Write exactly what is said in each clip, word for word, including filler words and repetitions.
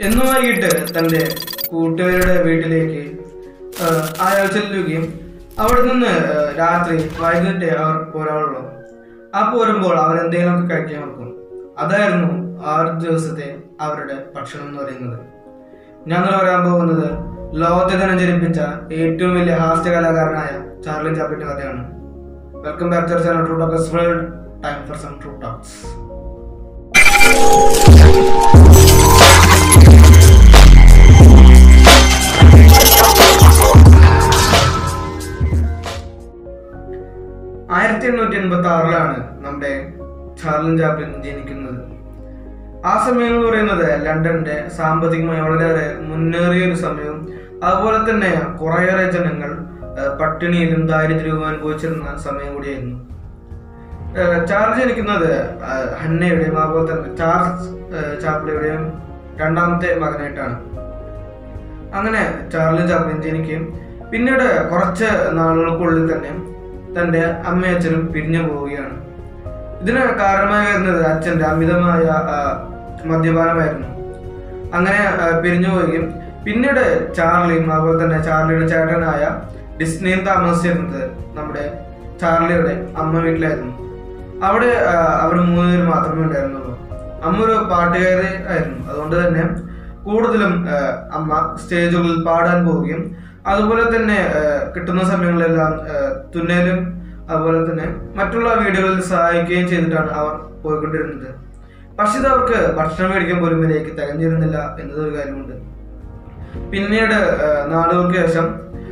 എന്ന് വൈകിട്ട് തൻ്റെ കൂട്ടുകാരുടെ വീട്ടിലേക്ക് അയാൾ ചെല്ലുകയും അവിടെ നിന്ന് രാത്രി വൈകിട്ട് അവർ പോരാളുള്ളൂ. ആ പോരുമ്പോൾ അവരെന്തെങ്കിലുമൊക്കെ കഴിക്കാൻ വെക്കും. അതായിരുന്നു ആറ് ദിവസത്തെ അവരുടെ ഭക്ഷണം എന്ന് പറയുന്നത്. ഞങ്ങൾ പറയാൻ പോകുന്നത് ലോകത്തെ തന്നെ ജനിപ്പിച്ച ഏറ്റവും വലിയ ഹാസ്യ കലാകാരനായ ചാർലിൻ ചാപ്ലിന്റെ കഥയാണ്. Welcome back to channel True Talks World. Time for some True Talks. ആയിരത്തി എണ്ണൂറ്റി എൺപത്തി ആറിലാണ് നമ്മുടെ ചാർലിൻ ചാപ്ലിൻ ജനിക്കുന്നത്. ആ സമയം എന്ന് പറയുന്നത് ലണ്ടന്റെ സാമ്പത്തികമായി വളരെയേറെ മുന്നേറിയ ഒരു സമയവും അതുപോലെ തന്നെ കുറേയേറെ ജനങ്ങൾ പട്ടിണിയിലും ദാരിദ്ര്യവും അനുഭവിച്ചിരുന്ന സമയം കൂടിയായിരുന്നു. ചാർലി ജനിക്കുന്നത് ഹന്നയുടെയും അതുപോലെ തന്നെ ചാൾസ് ചാപ്ലിയുടെയും രണ്ടാമത്തെ മകനായിട്ടാണ്. അങ്ങനെ ചാർലിൻ ചാപ്ലിൻ ജനിക്കുകയും പിന്നീട് കുറച്ച് നാളുകൾക്കുള്ളിൽ തന്നെ തൻ്റെ അമ്മയച്ഛനും പിരിഞ്ഞു പോവുകയാണ്. ഇതിന് കാരണമായി വരുന്നത് അച്ഛൻ്റെ അമിതമായ മദ്യപാനമായിരുന്നു. അങ്ങനെ പിരിഞ്ഞു പോവുകയും പിന്നീട് ചാർലിയും അതുപോലെ തന്നെ ചാർലിയുടെ ചേട്ടനായ ഡിസ്നിയും താമസിച്ചിരുന്നത് നമ്മുടെ ചാർലിയുടെ അമ്മ വീട്ടിലായിരുന്നു. അവിടെ അവർ മൂന്നുപേര് മാത്രമേ ഉണ്ടായിരുന്നുള്ളൂ. അമ്മ ഒരു പാട്ടുകാരി ആയിരുന്നു. അതുകൊണ്ട് തന്നെ കൂടുതലും അമ്മ സ്റ്റേജുകളിൽ പാടാൻ പോവുകയും അതുപോലെ തന്നെ കിട്ടുന്ന സമയങ്ങളിലെല്ലാം തുന്നലും അതുപോലെ തന്നെ മറ്റുള്ള വീടുകളിൽ സഹായിക്കുകയും ചെയ്തിട്ടാണ് അവർ പോയിക്കൊണ്ടിരുന്നത്. പക്ഷെ ഇത് അവർക്ക് ഭക്ഷണം മേടിക്കാൻ പോലും വിലയ്ക്ക് തികഞ്ഞിരുന്നില്ല എന്നതൊരു കാര്യമുണ്ട്. പിന്നീട് നാളുകൾക്ക് ശേഷം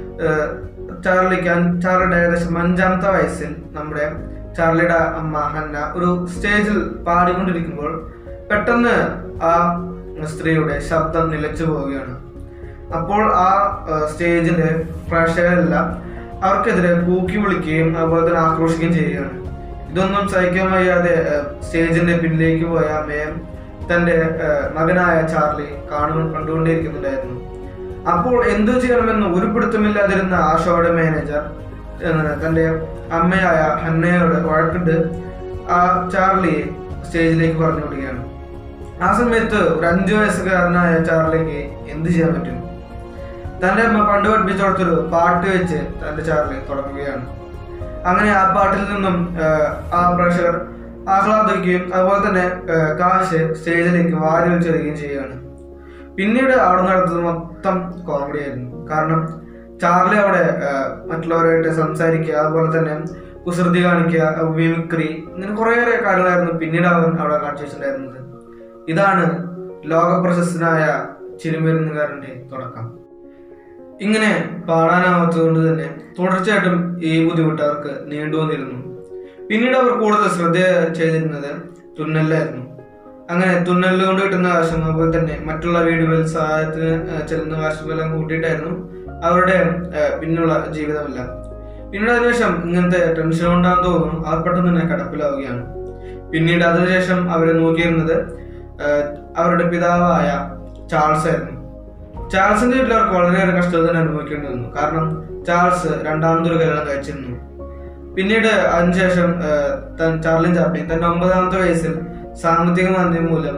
ചാർലിക്ക് ചാർലിയുടെ ഏകദേശം അഞ്ചാമത്തെ വയസ്സിൽ നമ്മുടെ ചാർലിയുടെ അമ്മ ഹന്ന ഒരു സ്റ്റേജിൽ പാടിക്കൊണ്ടിരിക്കുമ്പോൾ പെട്ടെന്ന് ആ സ്ത്രീയുടെ ശബ്ദം നിലച്ചു പോവുകയാണ്. അപ്പോൾ ആ സ്റ്റേജിന്റെ പ്രേക്ഷകരെല്ലാം അവർക്കെതിരെ കൂക്കി വിളിക്കുകയും അതുപോലെ തന്നെ ആക്രോശിക്കുകയും ചെയ്യുകയാണ്. ഇതൊന്നും സഹിക്കാൻ വയ്യാതെ സ്റ്റേജിന്റെ പിന്നിലേക്ക് പോയ അമ്മയും തന്റെ മകനായ ചാർലി കാണു കണ്ടുകൊണ്ടേയിരിക്കുന്നുണ്ടായിരുന്നു. അപ്പോൾ എന്തു ചെയ്യണമെന്ന് ഒരു പിടുത്തമില്ലാതിരുന്ന ആ ഷോയുടെ മാനേജർ തന്റെ അമ്മയായ ഹന്നയോട് വഴക്കിട്ട് ആ ചാർലിയെ സ്റ്റേജിലേക്ക് പറഞ്ഞു വിടുകയാണ്. ആ സമയത്ത് ഒരു അഞ്ചു വയസ്സുകാരനായ ചാർലിക്ക് എന്ത് ചെയ്യാൻ പറ്റും? തന്റെ അമ്മ പണ്ട് പഠിപ്പിച്ചു കൊടുത്തൊരു പാട്ട് വെച്ച് തന്റെ ചാർലി തുടങ്ങുകയാണ്. അങ്ങനെ ആ പാട്ടിൽ നിന്നും ആ പ്രേക്ഷകർ ആഹ്ലാദിക്കുകയും അതുപോലെ തന്നെ കാശ് സ്റ്റേജിലേക്ക് വാരി വെച്ചെറിയുകയും ചെയ്യുകയാണ്. പിന്നീട് അവിടെ നടത്തുന്നത് മൊത്തം കോമഡി ആയിരുന്നു. കാരണം ചാർലി അവിടെ മറ്റുള്ളവരായിട്ട് സംസാരിക്കുക, അതുപോലെ തന്നെ കുസൃതി കാണിക്കുക, മിമിക്രി, ഇങ്ങനെ കുറേയേറെ കാര്യങ്ങളായിരുന്നു പിന്നീട് അവൻ അവിടെ കാണിച്ചിട്ടുണ്ടായിരുന്നത്. ഇതാണ് ലോകപ്രശസ്തനായ ചിരിമരുന്നുകാരന്റെ തുടക്കം. ഇങ്ങനെ പാടാനാവാത്തതുകൊണ്ട് തന്നെ തുടർച്ചയായിട്ടും ഈ ബുദ്ധിമുട്ട് അവർക്ക് നീണ്ടു വന്നിരുന്നു. പിന്നീട് അവർ കൂടുതൽ ശ്രദ്ധ ചെയ്തിരുന്നത് തുന്നലിലായിരുന്നു. അങ്ങനെ തുന്നലിൽ കൊണ്ട് കിട്ടുന്ന കാശും അതുപോലെ തന്നെ മറ്റുള്ള വീടുകളിൽ സഹായത്തിന് ചെല്ലുന്ന കാശുമെല്ലാം കൂട്ടിയിട്ടായിരുന്നു അവരുടെ പിന്നുള്ള ജീവിതമെല്ലാം. പിന്നീട് അതിനുശേഷം ഇങ്ങനത്തെ ടെൻഷൻ കൊണ്ടാന്ന് തോന്നുന്നു അവർ പെട്ടെന്ന് തന്നെ കിടപ്പിലാവുകയാണ്. പിന്നീട് അതിനുശേഷം അവരെ നോക്കിയിരുന്നത് അവരുടെ പിതാവായ ചാൾസ് ആയിരുന്നു. ചാൾസിന്റെ വീട്ടിൽ അവർക്ക് വളരെയേറെ കഷ്ടത തന്നെ അനുഭവിക്കേണ്ടി വന്നു. കാരണം ചാൾസ് രണ്ടാമതൊരു കല്യാണം കഴിച്ചിരുന്നു. പിന്നീട് അതിനുശേഷം ചാർലിൻ ചാപ്ലിൻ തന്റെ ഒമ്പതാമത്തെ വയസ്സിൽ സാമ്പത്തിക മാന്ദ്യം മൂലം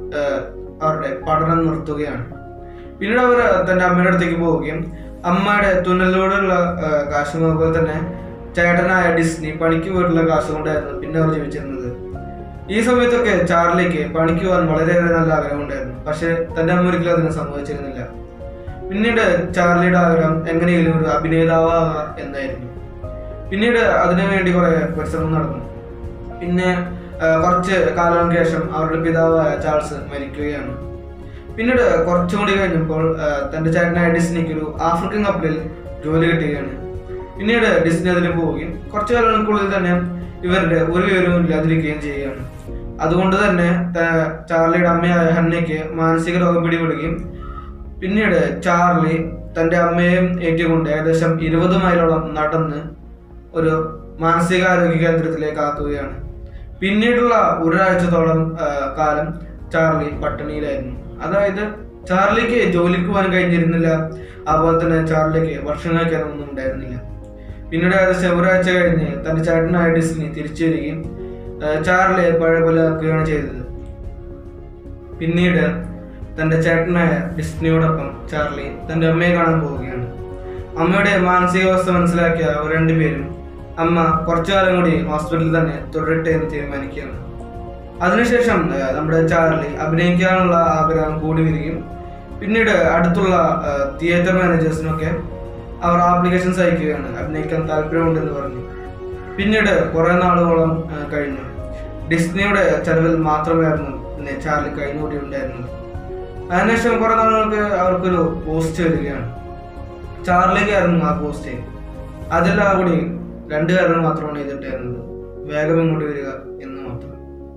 അവരുടെ പഠനം നിർത്തുകയാണ്. പിന്നീട് അവർ തന്റെ അമ്മയുടെ അടുത്തേക്ക് പോവുകയും അമ്മയുടെ തുന്നലിലൂടെയുള്ള കാശും അതുപോലെ തന്നെ ചേട്ടനായ ഡിസ്നി പണിക്ക് പോയിട്ടുള്ള കാശും കൊണ്ടായിരുന്നു പിന്നെ അവർ ജീവിച്ചിരുന്നത്. ഈ സമയത്തൊക്കെ ചാർലിക്ക് പണിക്ക് പോകാൻ വളരെയേറെ നല്ല ആഗ്രഹമുണ്ടായിരുന്നു. പക്ഷെ തന്റെ അമ്മ ഒരിക്കലും അതിനെ സമ്മതിച്ചിരുന്നില്ല. പിന്നീട് ചാർലിയുടെ ആഗ്രഹം എങ്ങനെയെങ്കിലും ഒരു അഭിനേതാവാകുക എന്നായിരുന്നു. പിന്നീട് അതിനുവേണ്ടി കുറെ പരിശ്രമം നടന്നു. പിന്നെ കുറച്ച് കാലങ്ങൾക്ക് ശേഷം അവരുടെ പിതാവായ ചാൾസ് മരിക്കുകയാണ്. പിന്നീട് കുറച്ചും കൂടി കഴിഞ്ഞപ്പോൾ തന്റെ ചേട്ടനായ ഡിസ്നിക്ക് ഒരു ആഫ്രിക്കൻ കപ്പലിൽ ജോലി കിട്ടുകയാണ്. പിന്നീട് ഡിസ്നി അതിന് പോവുകയും കുറച്ചു കാലങ്ങൾക്കുള്ളിൽ തന്നെ ഇവരുടെ ഒരു വിവരവും ഇല്ലാതിരിക്കുകയും ചെയ്യുകയാണ്. അതുകൊണ്ട് തന്നെ ചാർലിയുടെ അമ്മയായ ഹന്നയ്ക്ക് മാനസിക രോഗം പിടിപെടുകയും പിന്നീട് ചാർലി തന്റെ അമ്മയെയും ഏറ്റുകൊണ്ട് ഏകദേശം ഇരുപത് മൈലോളം നടന്ന് ഒരു മാനസികാരോഗ്യ കേന്ദ്രത്തിലേക്ക് ആക്കുകയാണ്. പിന്നീടുള്ള ഒരാഴ്ചത്തോളം കാലം ചാർലി പട്ടിണിയിലായിരുന്നു. അതായത് ചാർലിക്ക് ജോലിക്ക് പോകാൻ കഴിഞ്ഞിരുന്നില്ല, അതുപോലെ തന്നെ ചാർലിക്ക് ഭക്ഷണം കഴിക്കാനൊന്നും ഉണ്ടായിരുന്നില്ല. പിന്നീട് ഏകദേശം ഒരാഴ്ച കഴിഞ്ഞ് തന്റെ ചേട്ടനായ ഡിസ്നി തിരിച്ചു വരികയും ചാർലിയെ പഴയ പോലെ ആക്കുകയാണ് ചെയ്തത്. പിന്നീട് തൻ്റെ ചേട്ടനായ ഡിസ്നിയോടൊപ്പം ചാർലി തൻ്റെ അമ്മയെ കാണാൻ പോവുകയാണ്. അമ്മയുടെ മാനസികാവസ്ഥ മനസ്സിലാക്കിയ അവർ രണ്ടുപേരും അമ്മ കുറച്ചു കാലം കൂടി ഹോസ്പിറ്റലിൽ തന്നെ തുടരട്ടെ എന്ന് തീരുമാനിക്കുകയാണ്. അതിനുശേഷം നമ്മുടെ ചാർലി അഭിനയിക്കാനുള്ള ആഗ്രഹം കൂടി വരികയും പിന്നീട് അടുത്തുള്ള തിയേറ്റർ മാനേജേഴ്സിനൊക്കെ അവർ ആപ്ലിക്കേഷൻസ് അയക്കുകയാണ് അഭിനയിക്കാൻ താല്പര്യമുണ്ടെന്ന് പറഞ്ഞു. പിന്നീട് കുറേ നാളുകളോളം കഴിഞ്ഞു. ഡിസ്നിയുടെ ചെലവിൽ മാത്രമായിരുന്നു പിന്നെ ചാർലി കഴിഞ്ഞുകൂടി ഉണ്ടായിരുന്നത്. അതിനുശേഷം കുറേ നാളുകൾക്ക് അവർക്കൊരു പോസ്റ്റ് വരികയാണ്. ചാർലിക്കായിരുന്നു ആ പോസ്റ്റ്. അതെല്ലാം കൂടി രണ്ട് കാരണം മാത്രമാണ് എഴുതിയിട്ടായിരുന്നത്, വേഗം ഇങ്ങോട്ട് വരിക എന്ന് മാത്രം.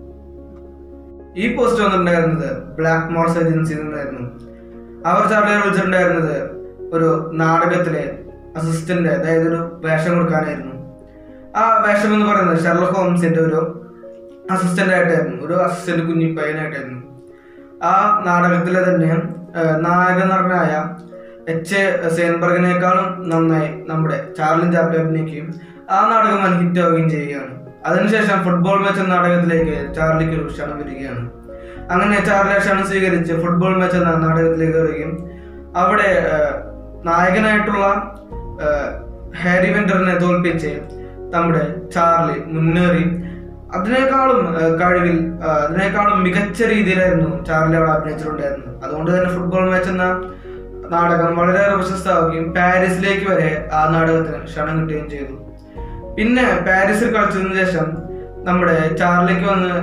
ഈ പോസ്റ്റ് വന്നിട്ടുണ്ടായിരുന്നത് ബ്ലാക്ക് മോർസ് ഏജൻസിയിൽ നിന്നായിരുന്നു. അവർ ചാർലിയെ വിളിച്ചിട്ടുണ്ടായിരുന്നത് ഒരു നാടകത്തിലെ അസിസ്റ്റന്റ്, അതായത് ഒരു വേഷം കൊടുക്കാനായിരുന്നു. ആ വേഷം എന്ന് പറയുന്നത് ഷെർലക് ഹോംസിന്റെ ഒരു അസിസ്റ്റന്റ് ആയിട്ടായിരുന്നു, ഒരു അസിസ്റ്റന്റ് കുഞ്ഞി പയ്യനായിട്ടായിരുന്നു. ആ നാടകത്തിലെ തന്നെ നായക നടനായ എച്ച് എ സെയിൻബർഗിനേക്കാളും നന്നായി നമ്മുടെ ചാർലിൻ ചാപ്ലിൻ അഭിനയിക്കുകയും ആ നാടകം വൻ ഹിറ്റാവുകയും ചെയ്യുകയാണ്. അതിനുശേഷം ഫുട്ബോൾ മാച്ച് എന്ന നാടകത്തിലേക്ക് ചാർലിക്ക് ഒരു ക്ഷണം വരികയാണ്. അങ്ങനെ ചാർലി ക്ഷണം സ്വീകരിച്ച് ഫുട്ബോൾ മാച്ച് എന്ന നാടകത്തിലേക്ക് വരികയും അവിടെ നായകനായിട്ടുള്ള ഹാരി വെൻഡറിനെ തോൽപ്പിച്ച് നമ്മുടെ ചാർലി മുന്നേറി അതിനേക്കാളും കഴിവിൽ അതിനേക്കാളും മികച്ച രീതിയിലായിരുന്നു ചാർലി അവിടെ അഭിനയിച്ചിട്ടുണ്ടായിരുന്നത്. അതുകൊണ്ട് തന്നെ ഫുട്ബോൾ മാച്ച് എന്ന നാടകം വളരെയേറെ പ്രശസ്തമാവുകയും പാരീസിലേക്ക് വരെ ആ നാടകത്തിന് ക്ഷണം കിട്ടുകയും ചെയ്തു. പിന്നെ പാരീസിൽ കളിച്ചതിനു ശേഷം നമ്മുടെ ചാർലിക്ക് വന്ന്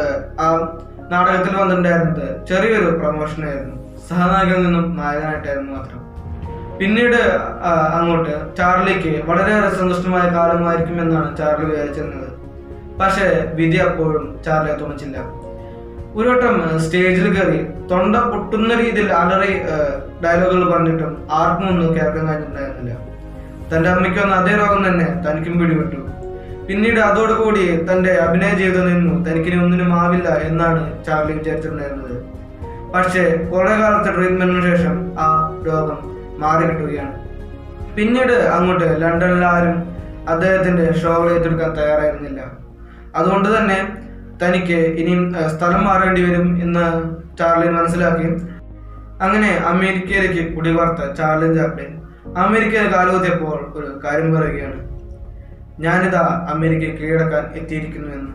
ആ നാടകത്തിൽ വന്നിട്ടുണ്ടായിരുന്നത് ചെറിയൊരു പ്രൊമോഷൻ ആയിരുന്നു, സഹനായകനിൽ നിന്നും നായകനായിട്ടായിരുന്നു മാത്രം. പിന്നീട് അങ്ങോട്ട് ചാർലിക്ക് വളരെയേറെ സന്തുഷ്ടമായ കാലമായിരിക്കുമെന്നാണ് ചാർലി വിചാരിച്ചിരുന്നത്. പക്ഷേ വിധി അപ്പോഴും ചാർലിയെ തുണച്ചില്ല. ഒരു വട്ടം സ്റ്റേജിൽ കയറി തൊണ്ട പൊട്ടുന്ന രീതിയിൽ അലറി ഡയലോഗുകൾ പറഞ്ഞിട്ടും ആർക്കും ഒന്നും കേൾക്കാൻ കഴിഞ്ഞിട്ടുണ്ടായിരുന്നില്ല. തൻ്റെ അമ്മയ്ക്ക് വന്ന അതേ രോഗം തന്നെ തനിക്കും പിടിപെട്ടു. പിന്നീട് അതോടുകൂടി തൻ്റെ അഭിനയ ജീവിതം നിന്നു, തനിക്കിനി ഒന്നിനും ആവില്ല എന്നാണ് ചാർലി വിചാരിച്ചിട്ടുണ്ടായിരുന്നത്. പക്ഷേ കുറെ കാലത്തെ ട്രീറ്റ്മെന്റിന് ശേഷം ആ രോഗം മാറി കിട്ടുകയാണ്. പിന്നീട് അങ്ങോട്ട് ലണ്ടനിൽ ആരും അദ്ദേഹത്തിന്റെ ഷോകൾ ഏറ്റെടുക്കാൻ തയ്യാറായിരുന്നില്ല. അതുകൊണ്ട് തന്നെ തനിക്ക് ഇനിയും സ്ഥലം മാറേണ്ടി വരും എന്ന് ചാർലിൻ മനസ്സിലാക്കി. അങ്ങനെ അമേരിക്കയിലേക്ക് കുടിവാർത്ത ചാർലിൻ ചാപ്ലിൻ അമേരിക്കയിൽ കാലുകുത്തിയപ്പോൾ ഒരു കാര്യം പറയുകയാണ്, ഞാനിതാ അമേരിക്കയെ കീഴടക്കാൻ എത്തിയിരിക്കുന്നു എന്ന്.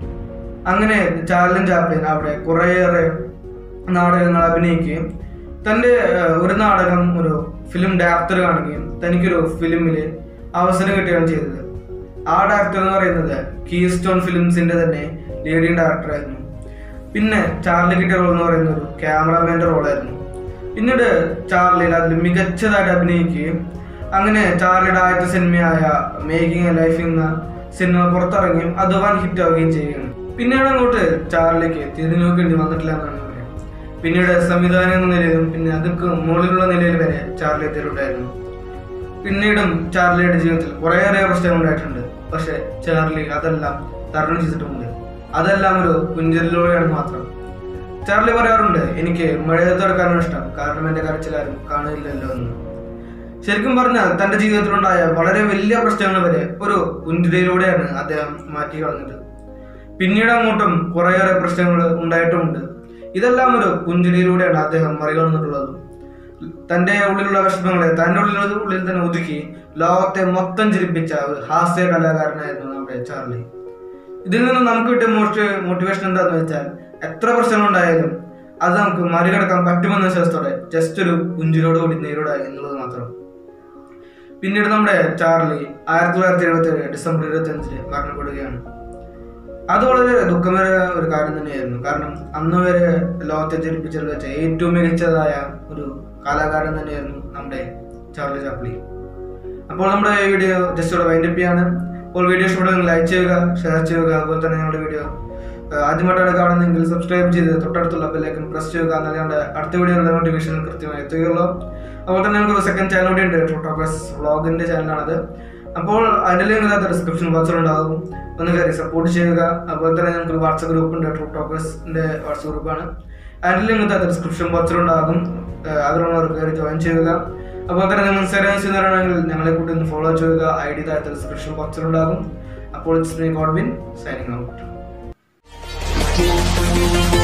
അങ്ങനെ ചാർലിൻ ചാപ്ലിൻ അവിടെ കുറേയേറെ നാടകങ്ങൾ അഭിനയിക്കുകയും തൻ്റെ ഒരു നാടകം ഒരു ഫിലിം ഡയറക്ടർ കാണുകയും തനിക്കൊരു ഫിലിമിൽ അവസരം കിട്ടുകയാണ് ചെയ്തത്. ആ ഡയറക്ടർ എന്ന് പറയുന്നത് കീസ്റ്റോൺ ഫിലിംസിന്റെ തന്നെ ലീഡിങ് ഡയറക്ടറായിരുന്നു. പിന്നെ ചാർലി കിട്ടിയ റോൾ എന്ന് പറയുന്ന ഒരു ക്യാമറാമാൻ്റെ റോളായിരുന്നു. പിന്നീട് ചാർലി അതിൽ മികച്ചതായിട്ട് അഭിനയിക്കുകയും അങ്ങനെ ചാർലിയുടെ ആദ്യത്തെ സിനിമയായ മേക്കിംഗ് എ ലൈഫ് എന്ന സിനിമ പുറത്തിറങ്ങിയും അത് വൻ ഹിറ്റ് ആവുകയും ചെയ്യുകയാണ്. പിന്നീട് അങ്ങോട്ട് ചാർലിക്ക് തിരിഞ്ഞു നോക്കേണ്ടി വന്നിട്ടില്ല എന്നാണ് പറയുന്നത്. പിന്നീട് സംവിധാനം എന്ന നിലയിലും പിന്നെ അതൊക്കെ മുകളിലുള്ള നിലയിൽ വരെ ചാർലി എത്തിയിട്ടുണ്ടായിരുന്നു. പിന്നീടും ചാർലിയുടെ ജീവിതത്തിൽ കുറേയേറെ പ്രശ്നങ്ങൾ ഉണ്ടായിട്ടുണ്ട്. പക്ഷെ ചാർലി അതെല്ലാം തരണം ചെയ്തിട്ടുമുണ്ട്. അതെല്ലാം ഒരു പുഞ്ചിരിലൂടെയാണ് മാത്രം. ചാർലി പറയാറുണ്ട്, എനിക്ക് മഴയത്ത് കിടക്കാനാണ് ഇഷ്ടം, കാരണം എൻ്റെ കരച്ചിലാരും കാണില്ലല്ലോ എന്ന്. ശരിക്കും പറഞ്ഞാൽ തൻ്റെ ജീവിതത്തിലുണ്ടായ വളരെ വലിയ പ്രശ്നങ്ങൾ വരെ ഒരു പുഞ്ചിരിയിലൂടെയാണ് അദ്ദേഹം മാറ്റി കളഞ്ഞത്. പിന്നീട് അങ്ങോട്ടും കുറേയേറെ പ്രശ്നങ്ങൾ ഉണ്ടായിട്ടുമുണ്ട്. ഇതെല്ലാം ഒരു പുഞ്ചിരിയിലൂടെയാണ് അദ്ദേഹം മറികടന്നിട്ടുള്ളത്. തൻ്റെ ഉള്ളിലുള്ള വിഷമങ്ങളെ തൻ്റെ ഉള്ളിലുള്ള ഉള്ളിൽ തന്നെ ഒതുക്കി ലോകത്തെ മൊത്തം ചിരിപ്പിച്ച ഒരു ഹാസ്യ കലാകാരനായിരുന്നു നമ്മുടെ ചാർലി. ഇതിൽ നിന്ന് നമുക്ക് കിട്ടിയ മോസ്റ്റ് മോട്ടിവേഷൻ എന്താണെന്ന് വെച്ചാൽ, എത്ര പ്രശ്നങ്ങളുണ്ടായാലും അത് നമുക്ക് മറികടക്കാൻ പറ്റുമെന്ന വിശ്വാസത്തോടെ ജസ്റ്റ് ഒരു പുഞ്ചിരിയോടുകൂടി നേരിടുക എന്നുള്ളത് മാത്രം. പിന്നീട് നമ്മുടെ ചാർലി ആയിരത്തി തൊള്ളായിരത്തി എഴുപത്തി ഏഴ് ഡിസംബർ ഇരുപത്തി അഞ്ചിന് മരണപ്പെടുകയാണ്. അത് വളരെ ദുഃഖമേറിയ ഒരു കാര്യം തന്നെയായിരുന്നു. കാരണം അന്ന് വരെ ലോകത്തെ ചിരിപ്പിച്ചതിൽ വെച്ച ഏറ്റവും മികച്ചതായ ഒരു കലാകാരൻ തന്നെയായിരുന്നു നമ്മുടെ ചാർലി ചാപ്ലിൻ. അപ്പോൾ നമ്മുടെ ഈ വീഡിയോ ജസ്റ്റ് ഇവിടെ വൈൻഡപ്പ് ചെയ്യാണ്. അപ്പോൾ വീഡിയോ ഇഷ്ടപ്പെടുമെങ്കിൽ ലൈക്ക് ചെയ്യുക, ഷെയർ ചെയ്യുക. അതുപോലെ തന്നെ ഞങ്ങളുടെ വീഡിയോ ആദ്യമായിട്ടാണ് കാണുന്നതെങ്കിൽ സബ്സ്ക്രൈബ് ചെയ്ത് തൊട്ടടുത്തുള്ള ബെല്ലൈക്കൺ പ്രസ് ചെയ്യുക. എന്നാൽ ഞങ്ങളുടെ അടുത്ത വീഡിയോയുടെ നോട്ടിഫിക്കേഷൻ കൃത്യമായി എത്തുകയുള്ളൂ. അതുപോലെ തന്നെ ഞങ്ങൾക്ക് ഒരു സെക്കൻഡ് ചാനൽ കൂടി ഉണ്ട്, ട്രൂട്ടോക്കസ് വ്ളോഗിന്റെ ചാനലാണത്. അപ്പോൾ അതിൻ്റെ ലിങ്ക് ഇല്ലാത്ത ഡിസ്ക്രിപ്ഷൻ ബോക്സിലുണ്ടാകും, ഒന്ന് കയറി സപ്പോർട്ട് ചെയ്യുക. അതുപോലെ തന്നെ ഞങ്ങൾക്ക് ഒരു വാട്സപ്പ് ഗ്രൂപ്പ് ഉണ്ട്, ട്രൂട്ടോക്കസിന്റെ വാട്സപ്പ് ഗ്രൂപ്പാണ്. അതിൻ്റെ ലിങ്ക് ഇല്ലാത്ത ഡിസ്ക്രിപ്ഷൻ ബോക്സിലുണ്ടാകും, അതിലുള്ളവർ കയറി ജോയിൻ ചെയ്യുക. അതുപോലെ തന്നെ നിങ്ങൾ ഇൻസ്റ്റാഗ്രാം ചെയ്യുന്നവരാണെങ്കിൽ ഞങ്ങളെ കൂട്ടി ഒന്ന് ഫോളോ ചെയ്യുക. ഐ ഡി താഴത്തെ ഡിസ്ക്രിപ്ഷൻ ബോക്സിലുണ്ടാകും. അപ്പോൾ it's me Godwin signing out.